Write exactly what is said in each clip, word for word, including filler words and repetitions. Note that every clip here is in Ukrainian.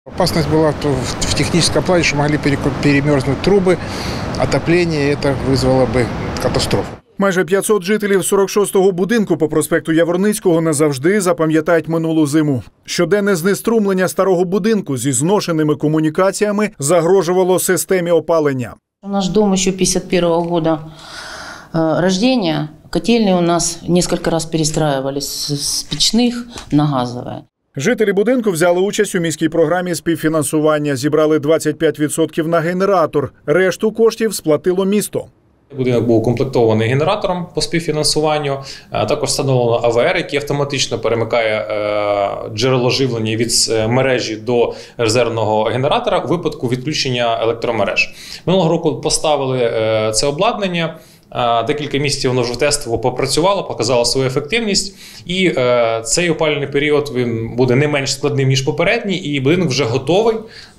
Опасность была в техническом плане, что могли перемерзнуть трубы, отопление, это вызвало бы катастрофу. Майже п'ятсот жителів сорок шостого будинку по проспекту Яворницького назавжди запам'ятають минулу зиму. Щоденне знеструмлення старого будинку зі зношеними комунікаціями загрожувало системі опалення. Наш дом ще п'ятдесят першого года рождения. Котельные у нас несколько раз перестраивались с печных на газовые. Жителі будинку взяли участь у міській програмі співфінансування. Зібрали двадцять п'ять відсотків на генератор. Решту коштів сплатило місто. Будинок був укомплектований генератором по співфінансуванню. Також встановлено А В Р, який автоматично перемикає джерело живлення від мережі до резервного генератора у випадку відключення електромереж. Минулого року поставили це обладнання. Декілька місяців воно вже тестово попрацювало, показало свою ефективність. І цей опалювальний період він буде не менш складним, ніж попередній, і будинок вже готовий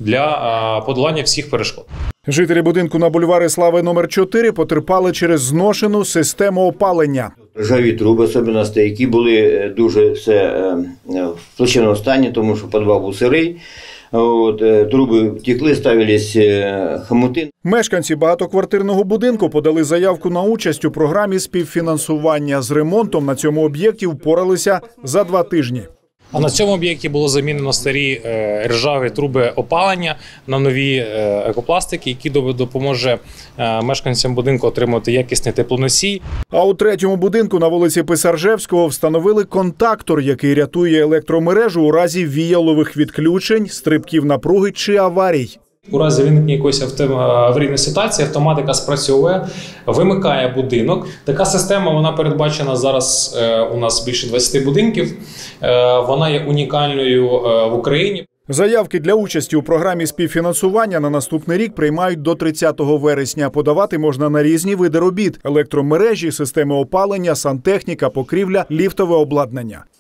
для подолання всіх перешкод. Жителі будинку на бульварі Слави номер чотири потерпали через зношену систему опалення. Ржаві труби, особливо стояки, були дуже все в плачевному стані, тому що підвал був сирий. От, труби втекли, ставились хомути. Мешканці багатоквартирного будинку подали заявку на участь у програмі співфінансування. З ремонтом на цьому об'єкті впоралися за два тижні. А на цьому об'єкті було замінено старі е, ржаві труби опалення на нові е, екопластики, які допоможе е, мешканцям будинку отримати якісний теплоносій. А у третьому будинку на вулиці Писаржевського встановили контактор, який рятує електромережу у разі віялових відключень, стрибків напруги чи аварій. У разі виникнення якоїсь аварійної ситуації автоматика спрацьовує, вимикає будинок. Така система вона передбачена зараз у нас більше двадцяти будинків. Вона є унікальною в Україні. Заявки для участі у програмі співфінансування на наступний рік приймають до тридцятого вересня. Подавати можна на різні види робіт – електромережі, системи опалення, сантехніка, покрівля, ліфтове обладнання.